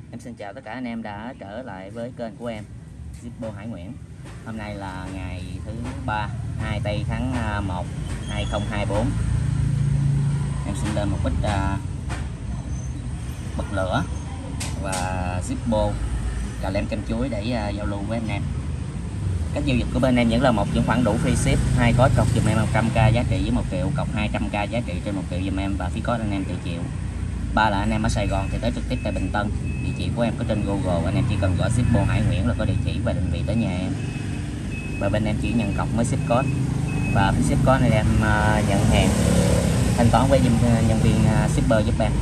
Em xin chào tất cả anh em đã trở lại với kênh của em Zippo Hải Nguyễn. Hôm nay là ngày thứ 3 2 tây tháng 1 2024. Em xin lên một ít bật lửa và Zippo cà lem kem chuối để giao lưu với anh em. Cách giao dịch của bên em vẫn là một chuyển khoản đủ free ship, 2 code cọc giùm em 100k giá trị với 1 triệu, cọc 200k giá trị trên 1 triệu giùm em và phí code anh em tự chịu. 3 là anh em ở Sài Gòn thì tới trực tiếp tại Bình Tân. Địa chỉ của em có trên Google, anh em chỉ cần gõ Zippo Hải Nguyễn là có địa chỉ và định vị tới nhà em. Và bên em chỉ nhận cọc mới ship code. Và phí ship code này em nhận hàng thanh toán với nhân viên shipper giúp em.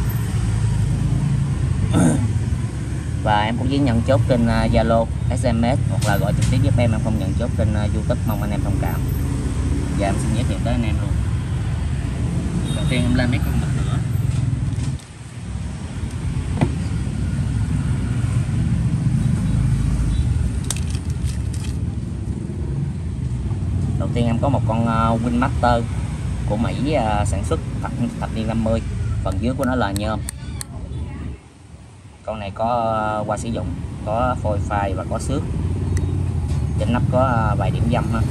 Và em cũng chỉ nhận chốt trên Zalo, SMS hoặc là gọi trực tiếp giúp em không nhận chốt trên YouTube, mong anh em thông cảm. Và em xin giới thiệu tới anh em luôn. Đầu tiên em lên mấy con bật lửa. Đầu tiên em có một con Winmaster của Mỹ sản xuất thập niên 50. Phần dưới của nó là nhôm. Con này có qua sử dụng, có phôi phai và có xước. Trên nắp có vài điểm dăm ha.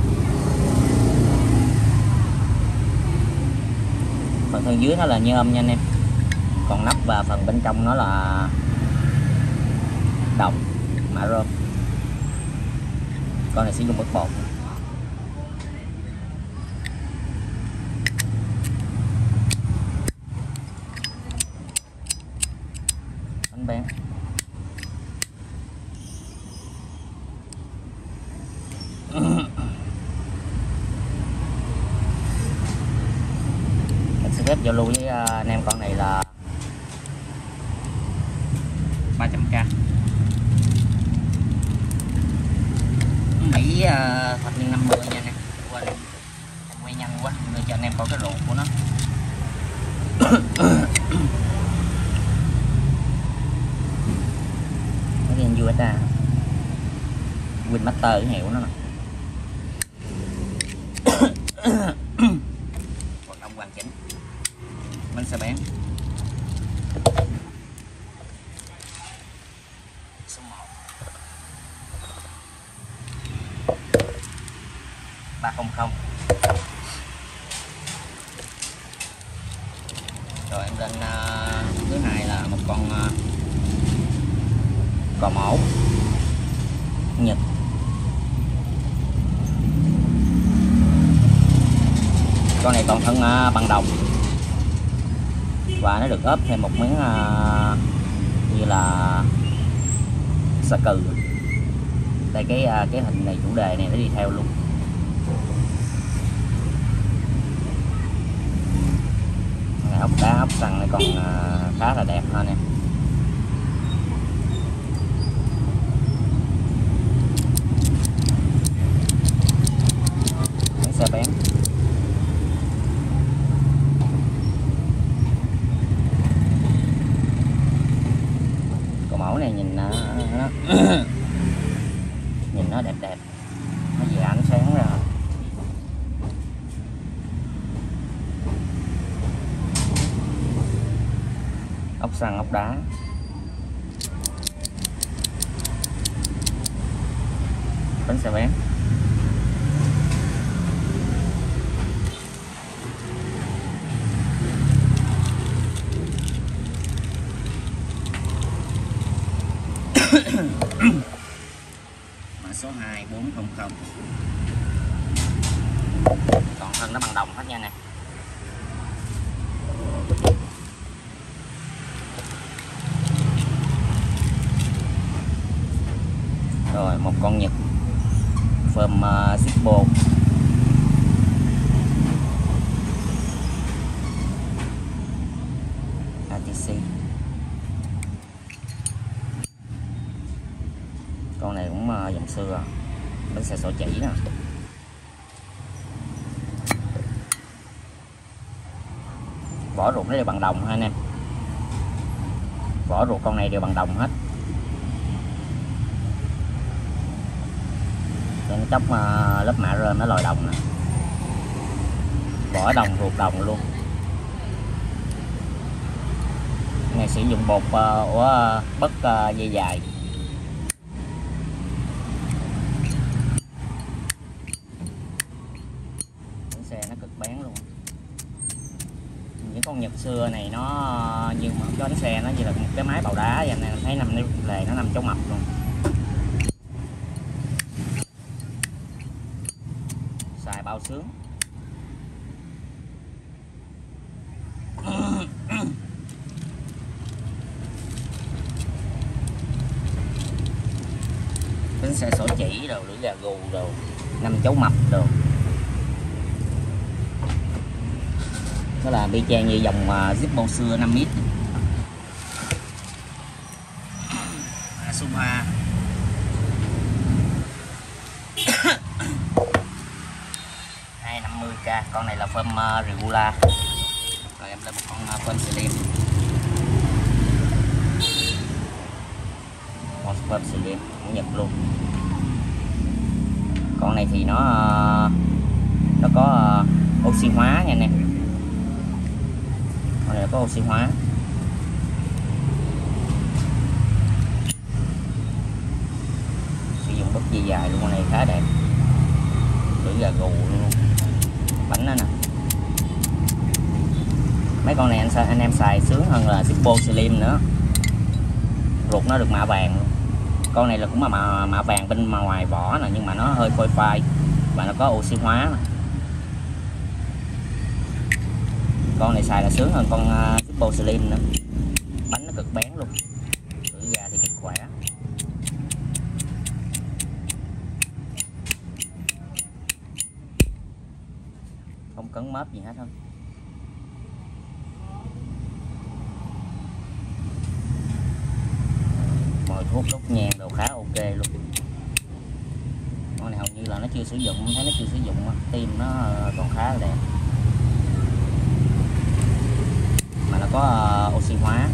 Phần thân dưới nó là nhôm nha anh em. Còn nắp và phần bên trong nó là đồng mạ rôm. Con này sử dụng bột bột. Bánh bén. Mình sẽ phép giao lưu với anh em con này là 300k Mỹ thập niên 50 nha nè. Quên, em quay nhanh quá để cho anh em coi cái ruột của nó. Cái anh USA Winmaster cái hiệu nó nè. Hoạt động hoàn chỉnh. Bánh xe bán số 1 300. Rồi em lên thứ hai là một con cò mổ Nhật. Con này toàn thân bằng đồng và nó được ốp thêm một miếng như là xà cừ. Đây cái hình này, chủ đề này nó đi theo luôn. Này, ốc đá ốc xăng này còn khá là đẹp hơn nè. Xe bén. Con mẫu này nhìn nó nhìn nó đẹp đẹp, nó về ánh sáng ra. Ốc xăng ốc đá. Bánh xe bén. Mã số 2400. Còn thân nó bằng đồng hết nha nè. Rồi một con Nhật phơm Zippo. ATC. Con này cũng dòng xưa. Bánh xe sổ chỉ nè. Vỏ ruột nó đều bằng đồng ha anh em. Vỏ ruột con này đều bằng đồng hết. Trên chốc lớp mạ rơm nó lòi đồng nè. Vỏ đồng ruột đồng luôn. Này sử dụng bột của bất dây dài. Bánh xe nó cực bén luôn. Những con Nhật xưa này nó như một cái bánh xe, nó như là một cái máy bào đá vậy nè, thấy nằm lề nó nằm trong mập luôn. Xài bao sướng. Bánh xe sổ chỉ đồ, lưỡi gà gù đồ, 5 chấu mập đồ. Đó là y chang như dòng Zippo xưa 5 mít. Supa 250k. Con này là phơm Regula. Rồi em lên một con phơm Slim. Con phơm Slim của Nhật luôn. Con này thì nó có oxy hóa nha anh em. Con này có oxy hóa. Sử dụng bất dây dài luôn, con này khá đẹp. Lưỡi gà gù luôn. Bánh đó nè. Mấy con này anh em xài sướng hơn là Zippo Slim nữa. Ruột nó được mạ vàng luôn. Con này là cũng mà mạ vàng bên ngoài vỏ nè, nhưng mà nó hơi phôi phai và nó có oxy hóa nè. Con này xài là sướng hơn con Zippo Slim nữa. Bánh nó cực bén luôn. Lưỡi gà thì cực khỏe. Không cấn mớp gì hết thôi. Mồi thuốc đốt nhang đồ khá ok luôn. Con này hầu như là nó chưa sử dụng, thấy nó chưa sử dụng, tim nó còn khá là đẹp. Mà nó có oxy hóa.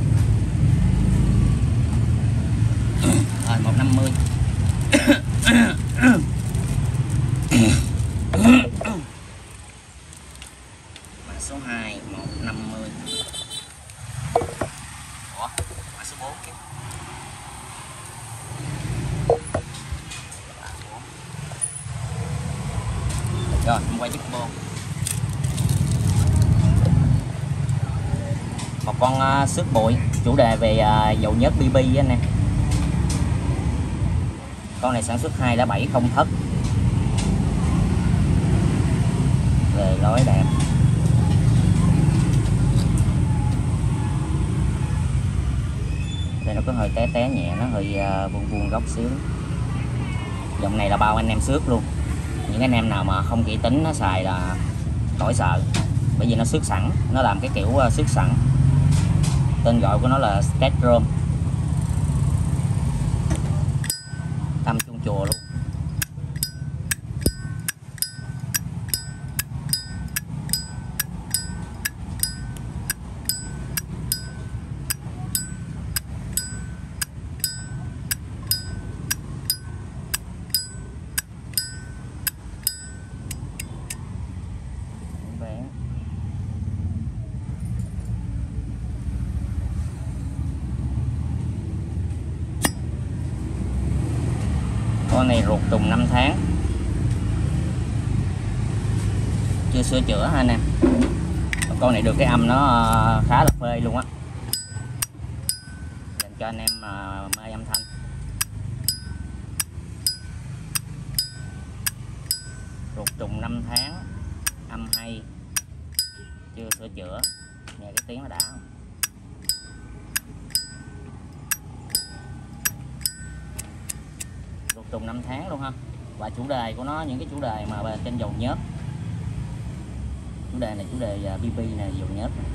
Rồi 150. Mã số 2 150. Ủa, mã số 4 kìa. Rồi, em quay Zippo. Một con xước bụi, chủ đề về dầu nhớt BB anh em. Con này sản xuất 207 không thất. Về lối đẹp. Đây nó có hơi té té nhẹ, nó hơi vuông vuông góc xíu. Dòng này là bao anh em xước luôn. Những anh em nào mà không kỹ tính nó xài là khỏi sợ, bởi vì nó xước sẵn, nó làm cái kiểu xước sẵn. Tên gọi của nó là Sketch Chrome. Tâm chuông chùa luôn. Con này ruột trùng 5 tháng, chưa sửa chữa ha anh em. Con này được cái âm nó khá là phê luôn á, dành cho anh em mê âm thanh. Ruột trùng 5 tháng, âm hay, chưa sửa chữa, nghe cái tiếng nó đã không? Ruột trùng 5 tháng luôn ha. Và chủ đề của nó, những cái chủ đề mà trên dầu nhớt, chủ đề này chủ đề BB này, dầu nhớt này.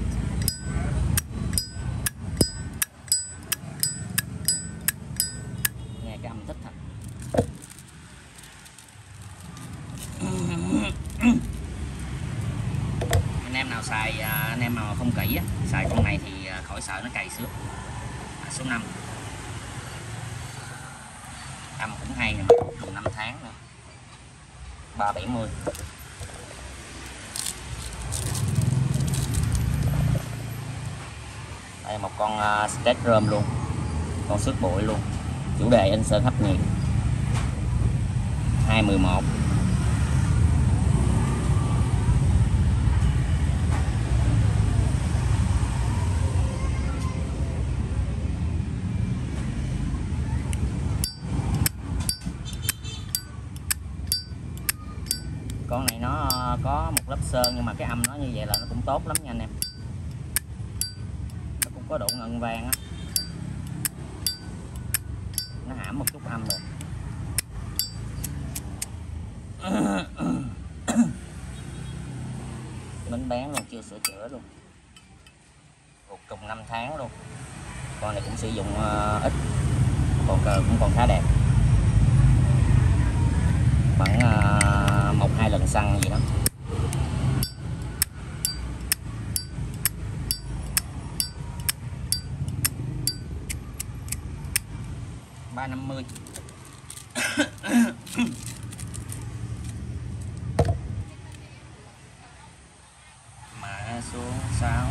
Nghe cái âm thích thật. Anh em nào xài, anh em nào không kỹ á, xài con này thì khỏi sợ nó cày xước. Số 5 âm cũng hay nè, trùng 5 tháng nè, 370. Đây một con sketch rơm luôn, con xước bụi luôn, chủ đề in sơn hấp nhiệt 211. Con này nó có một lớp sơn nhưng mà cái âm nó như vậy là nó cũng tốt lắm nha anh em, nó cũng có độ ngân vang á, nó hãm một chút âm rồi. Bánh bán luôn, chưa sửa chữa luôn, ruột trùng 5 tháng luôn. Con này cũng sử dụng ít, còn cũng còn khá đẹp, khoảng 1-2 lần xăng gì đó. $350. Mã số 6.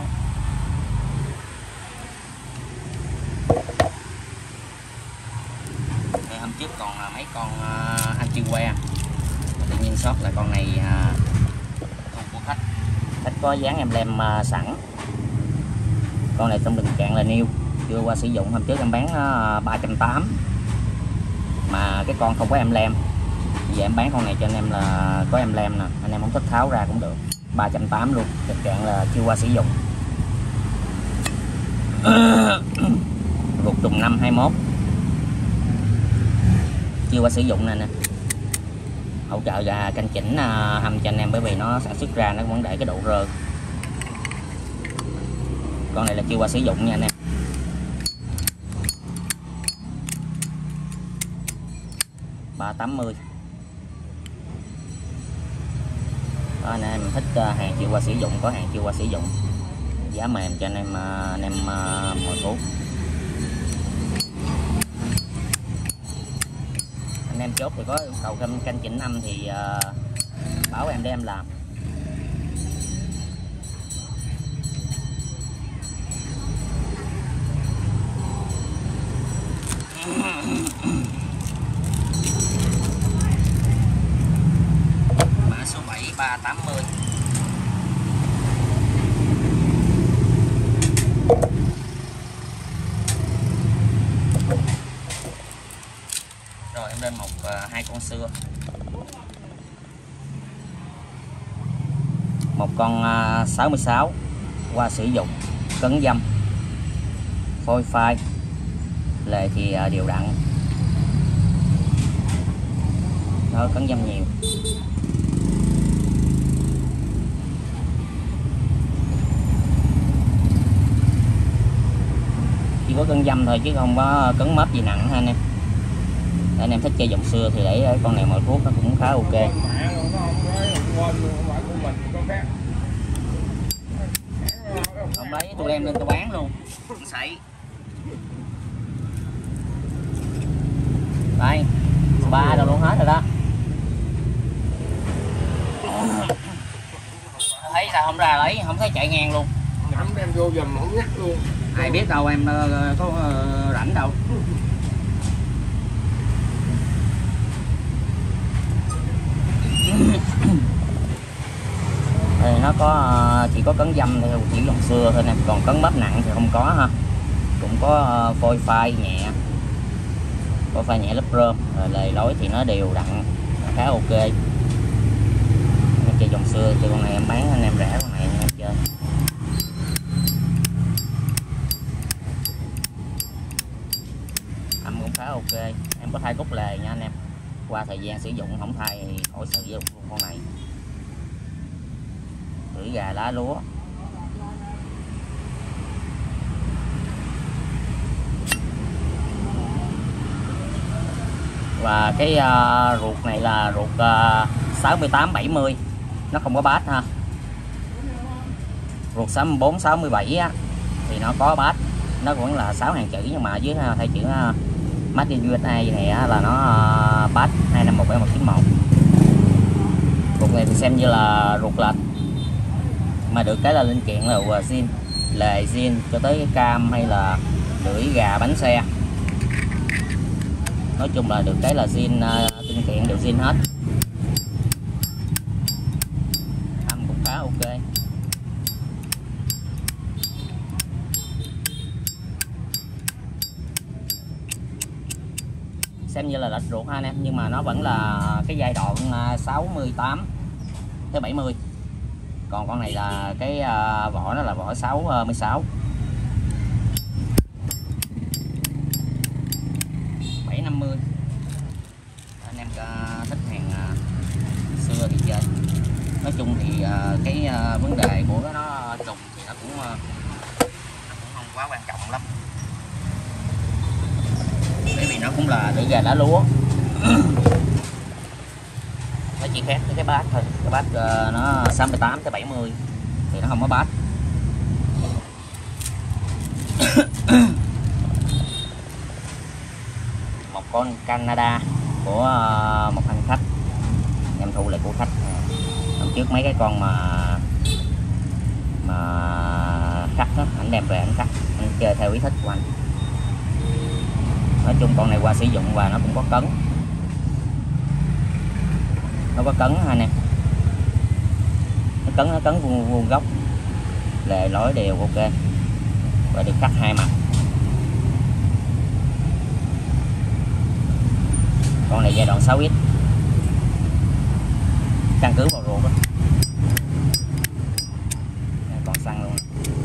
Đây, hôm trước còn mấy con anti-que, tự nhiên sót lại con này con của khách có dán emblem sẵn. Con này trong tình trạng là new, chưa qua sử dụng. Hôm trước em bán 380 mà cái con không có emblem, giờ em bán con này cho anh em là có emblem nè, anh em không thích tháo ra cũng được. 380 luôn, tình trạng là chưa qua sử dụng. Ruột trùng 521, chưa qua sử dụng nè. Hỗ trợ là canh chỉnh hầm cho anh em, bởi vì nó sản xuất ra nó vẫn để cái độ rơ. Con này là chưa qua sử dụng nha anh em. $380. Đó, anh em thích hàng chưa qua sử dụng, có hàng chưa qua sử dụng, giá mềm cho anh em mọi thuốc. Anh em chốt thì có yêu cầu canh chỉnh âm thì bảo em để em làm. Mã số 7 $380. Rồi em lên hai con xưa. Một con 66 qua sử dụng, cấn dăm, phôi phai, lề thì đều đặn. Đó, cấn dăm nhiều. Chỉ có cấn dăm thôi chứ không có cấn mớp gì nặng ha anh em. Để anh em thích chơi dòng xưa thì để con này mọi thuốc nó cũng khá ok. Không lấy tôi đem lên tôi bán luôn, sảy. Đây, 3 đâu luôn hết rồi đó. Thấy sao không ra lấy, không thấy chạy ngang luôn. Ngắm đem vô dùm không nhắc luôn. Ai biết đâu em có rảnh đâu. Thì nó có chỉ có cấn dăm theo chỉ dòng xưa thôi nè, còn cấn bắp nặng thì không có ha. Cũng có phôi phai nhẹ, phôi phai nhẹ lớp rơm, rồi lề lối thì nó đều đặn, khá ok. Chơi dòng xưa, chơi con này em bán anh em rẻ con này anh em chơi. Âm cũng khá ok, em có thay cúc lề nha anh em. Qua thời gian sử dụng không thay thì khỏi sử dụng luôn con này. Tưởi gà lá lúa. Và cái ruột này là ruột 68-70, nó không có bát ha. Ruột 64 67 á thì nó có bát, nó vẫn là 6 hàng chữ, nhưng mà dưới thay chữ Made in USA này á, là nó bát 251791. Ruột này thì xem như là ruột lệch, mà được cái là linh kiện là zin, lề zin cho tới cái cam hay là lưỡi gà bánh xe, nói chung là được cái là zin, tinh kiện đều zin hết, âm cũng khá ok. Xem như là lệch ruột ha anh em, nhưng mà nó vẫn là cái giai đoạn 68 tới 70, còn con này là cái vỏ nó là vỏ 66 750. Anh em thích hàng xưa thì chơi. Nói chung thì cái vấn đề của nó trùng thì nó cũng không quá quan trọng lắm, bởi vì nó cũng là lưỡi gà lá lúa. Nó chỉ khác với cái bát thôi, cái bát nó 68 tới 70 thì nó không có bát. Một con Canada của một anh khách, em thu lại của khách. Hôm trước mấy cái con mà cắt đó, anh đem về anh cắt, anh chơi theo ý thích của anh. Nói chung con này qua sử dụng và nó cũng có cấn, nó có cấn ha anh em, nó cấn vuông góc, lề lối đều ok và được cắt hai mặt. Con này giai đoạn 6x, căn cứ vào ruột đó, còn xăng luôn.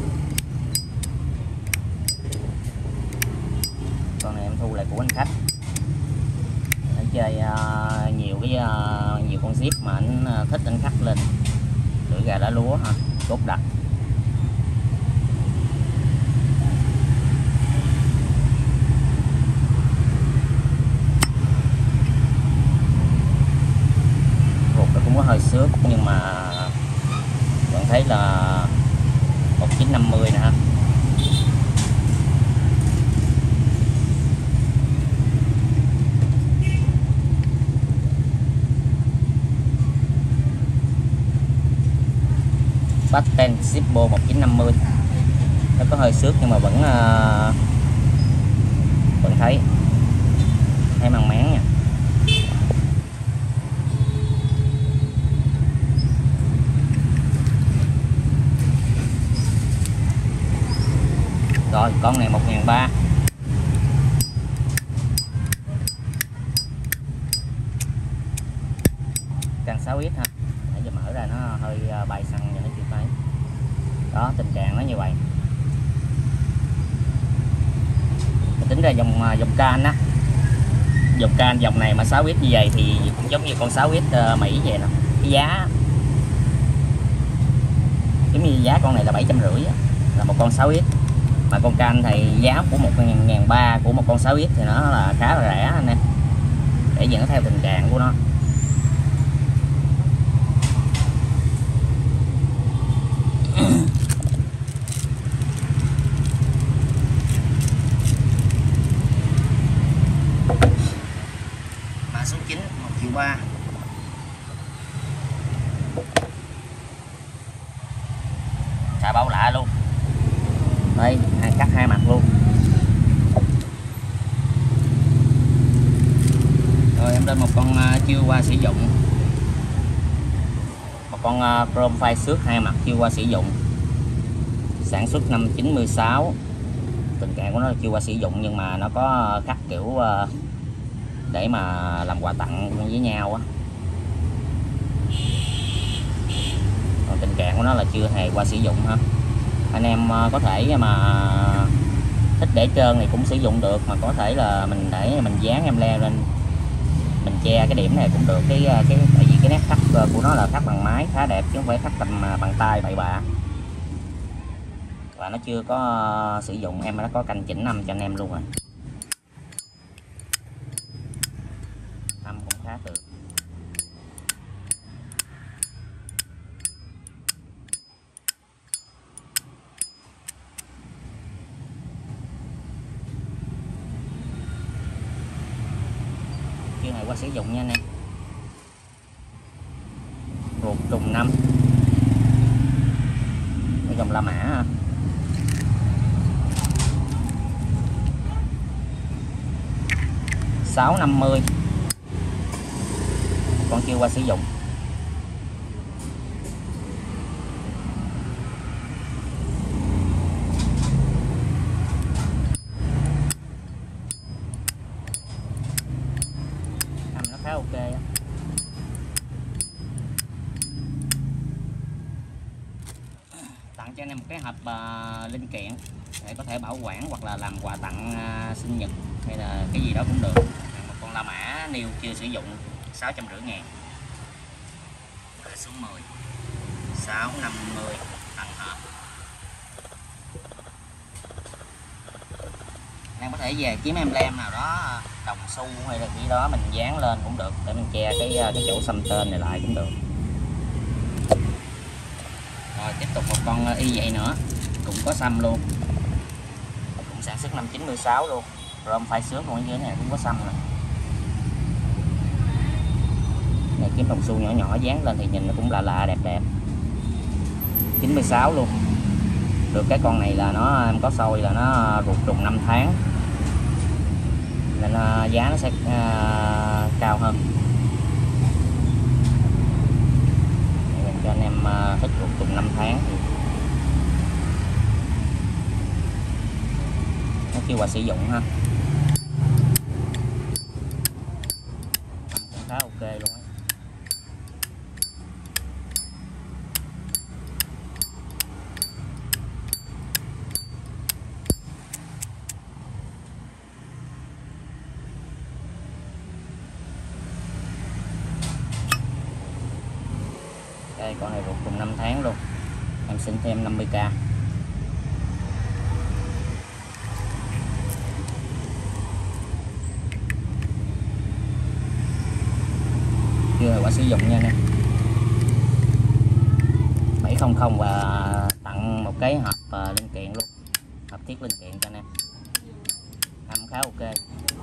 Con này em thu lại của anh khách, anh chơi nhiều con zip mà anh thích, anh cắt lên lưỡi gà lá lúa ha, cốt đặc. Ruột nó cũng có hơi xước nhưng mà vẫn thấy là 1950 nè ha. Patent Zippo 1950, nó có hơi xước nhưng mà vẫn thấy măng máng nha. Rồi con này 1.300, càng 6x ha. Nãy giờ mở ra nó hơi bay xăng cho nó chưa thấy. Đó, tình trạng nó như vậy. Mình tính ra dòng can á, dòng can dòng này mà 6x như vậy thì cũng giống như con 6x Mỹ vậy nè. Cái giá giống như giá con này là 750 là một con 6x, mà con can thì giá của 1.300 của một con 6x thì nó là khá là rẻ anh em, để dẫn theo tình trạng của nó. Mã số 9 1.300.000. Xà bao lạ luôn. Đây, cắt hai mặt luôn. Rồi em lên một con chưa qua sử dụng, một con chrome phai xước hai mặt chưa qua sử dụng, sản xuất năm 96. Tình trạng của nó là chưa qua sử dụng nhưng mà nó có cắt kiểu để mà làm quà tặng với nhau á. Còn tình trạng của nó là chưa hề qua sử dụng ha. Anh em có thể mà thích để trơn thì cũng sử dụng được, mà có thể là mình để mình dán em le lên, mình che cái điểm này cũng được. Cái tại vì cái nét khắc của nó là khắc bằng máy khá đẹp chứ không phải khắc bằng tay bậy bạ. Và nó chưa có sử dụng, em đã có canh chỉnh âm cho anh em luôn rồi. Âm cũng khá được. Chưa này qua sử dụng nha anh em. Ruột trùng 5, cái dòng La Mã ha. 650, con chưa qua sử dụng. Nó khá ok á. Tặng cho anh em một cái hộp linh kiện để có thể bảo quản hoặc là làm quà tặng sinh nhật hay là cái gì đó cũng được. Một con La Mã niêu chưa sử dụng 650.000. Số 10 650 tầng hộp. Em có thể về kiếm emblem nào đó đồng xu hay là gì đó mình dán lên cũng được để mình che cái chỗ xăm tên này lại cũng được. Rồi tiếp tục một con y vậy nữa, cũng có xăm luôn, cũng sản xuất năm 96 luôn, chrome phai xước còn ở dưới này cũng có xăm này. Này kiếm đồng xu nhỏ nhỏ dán lên thì nhìn nó cũng lạ lạ đẹp đẹp. 96 luôn. Được cái con này là nó em có soi là nó ruột trùng 5 tháng nên giá nó sẽ cao hơn. Dành cho anh em thích ruột trùng 5 tháng thì nó chưa qua sử dụng ha. Cũng khá ok luôn á. Đây con này ruột cùng 5 tháng luôn, em xin thêm 50k. Chưa qua sử dụng nha nè. 700 và tặng một cái hộp linh kiện luôn, hộp thiết linh kiện cho anh em. Âm khá ok.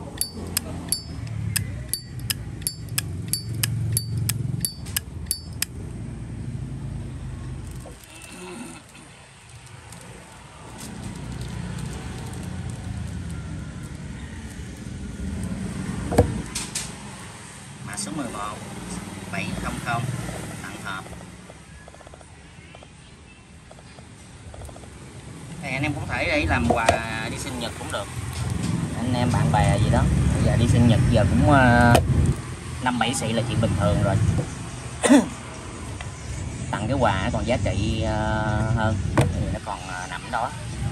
Mã số 11 700 tặng hộp. Thì anh em cũng thể để làm quà đi sinh nhật cũng được, anh em bạn bè gì đó. Bây giờ đi sinh nhật giờ cũng 5-7 xị là chuyện bình thường rồi. Tặng cái quà còn giá trị hơn thì nó còn nằm đó.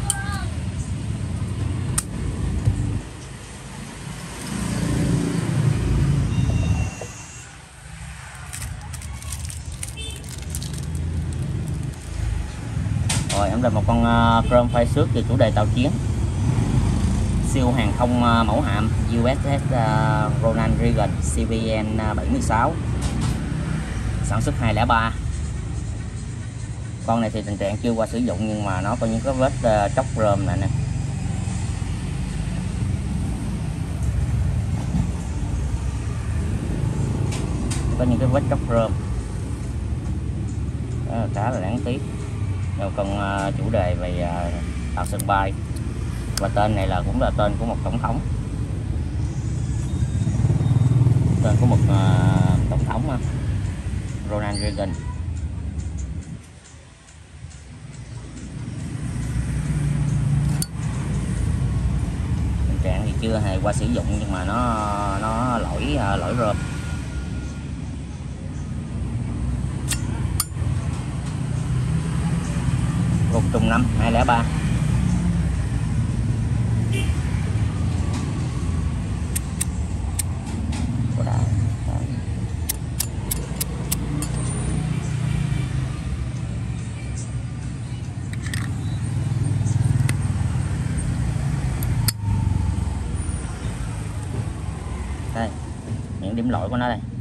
Rồi em là một con chrome phai xước về chủ đề tàu chiến siêu hàng không mẫu hạm USS Ronald Reagan CVN 76, sản xuất 203. Con này thì tình trạng chưa qua sử dụng nhưng mà nó có những cái vết tróc chrome này nè. Có những cái vết tróc chrome khá là đáng tiếc. Rồi còn chủ đề về tàu sân bay, và tên này là cũng là tên của một tổng thống, tên của một tổng thống Ronald Reagan. Tình trạng thì chưa hề qua sử dụng nhưng mà nó lỗi rơm. Ruột trùng 5 203. Đây, những điểm lỗi của nó đây.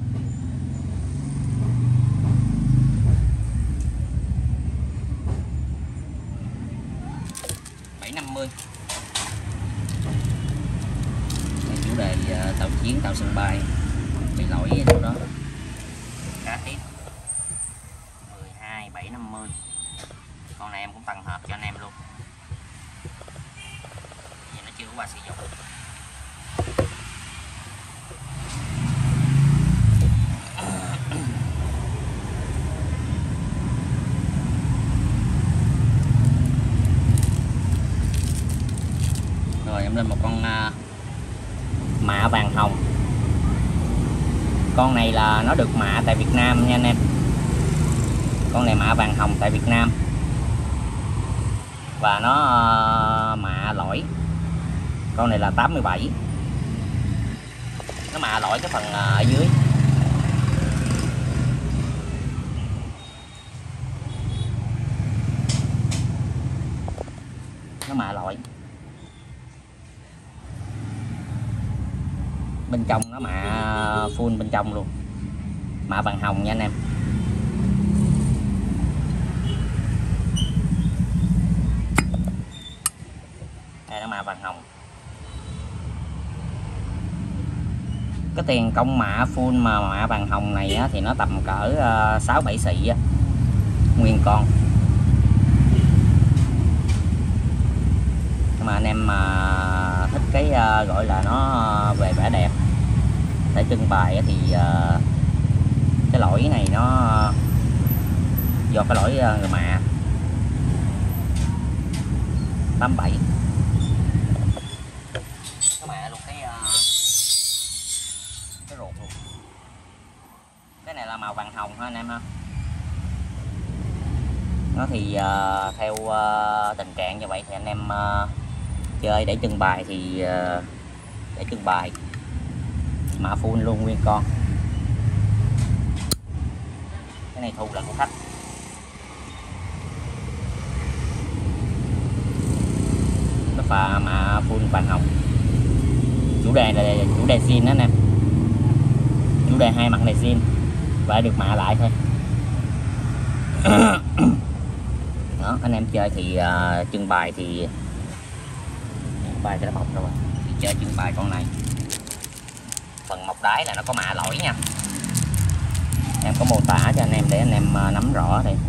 Chủ đề tàu chiến tàu sân bay bị lỗi ở đâu đó khá tiếc. 12750. Con này em cũng tăng hộp cho anh em luôn, vì nó chưa qua sử dụng. mạ vàng hồng. Con này là nó được mạ tại Việt Nam nha anh em. Con này mạ vàng hồng tại Việt Nam. Và nó mạ lõi. Con này là 87. Nó mạ lõi cái phần ở dưới. Nó mạ lõi. Bên trong nó mạ full bên trong luôn. Mạ vàng hồng nha anh em. Đây nó mạ vàng hồng. Cái tiền công mạ full mà mạ vàng hồng này á, thì nó tầm cỡ 6-7 xị á, nguyên con. Nhưng mà anh em mà thích cái gọi là nó về vẻ đẹp để trưng bày thì cái lỗi này nó do cái lỗi người mạ 87. Nó mạ luôn cái ruột luôn. Cái này là màu vàng hồng ha anh em ha. Nó thì theo tình trạng như vậy thì anh em chơi để trưng bày thì để trưng bày mạ full luôn nguyên con. Cái này thu là của khách. Nó pha mạ full vàng hồng. Chủ đề là chủ đề zin đó anh em. Chủ đề hai mặt này zin và được mạ lại thôi. Đó, anh em chơi thì trưng bày thì bài cái bọc rồi thì chơi trưng bày con này. Phần mọc đáy là nó có mạ lõi nha. Em có mô tả cho anh em để anh em nắm rõ đây.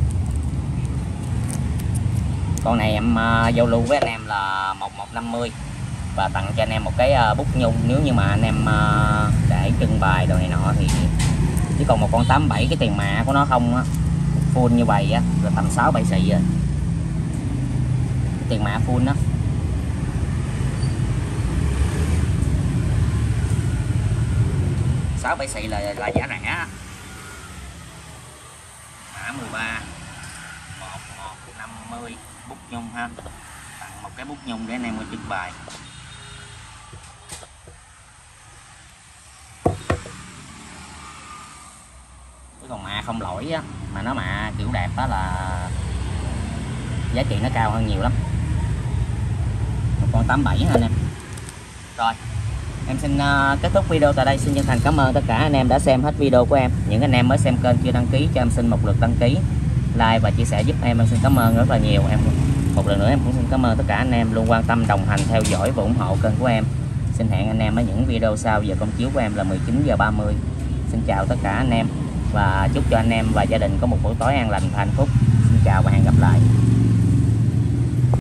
Con này em giao lưu với anh em là 1150 và tặng cho anh em một cái bút nhung nếu như mà anh em để trưng bày đồ này nọ thì. Chứ còn một con 87 cái tiền mạ của nó không á, full như vậy á là tầm 6-7 xị rồi. Tiền mạ full đó. Sáu bảy xị là giá rẻ. Mã 13 1150 bút nhung ha. Tặng một cái bút nhung để anh em trưng bày. Còn mạ không lỗi á, mà nó mạ kiểu đẹp á là giá trị nó cao hơn nhiều lắm. Một con 87 ha anh em. Rồi em xin kết thúc video tại đây. Xin chân thành cảm ơn tất cả anh em đã xem hết video của em. Những anh em mới xem kênh chưa đăng ký cho em xin một lượt đăng ký, like và chia sẻ giúp em xin cảm ơn rất là nhiều. Em một lần nữa em cũng xin cảm ơn tất cả anh em luôn quan tâm đồng hành theo dõi và ủng hộ kênh của em. Xin hẹn anh em ở những video sau. Giờ công chiếu của em là 19h30. Xin chào tất cả anh em và chúc cho anh em và gia đình có một buổi tối an lành và hạnh phúc. Xin chào và hẹn gặp lại.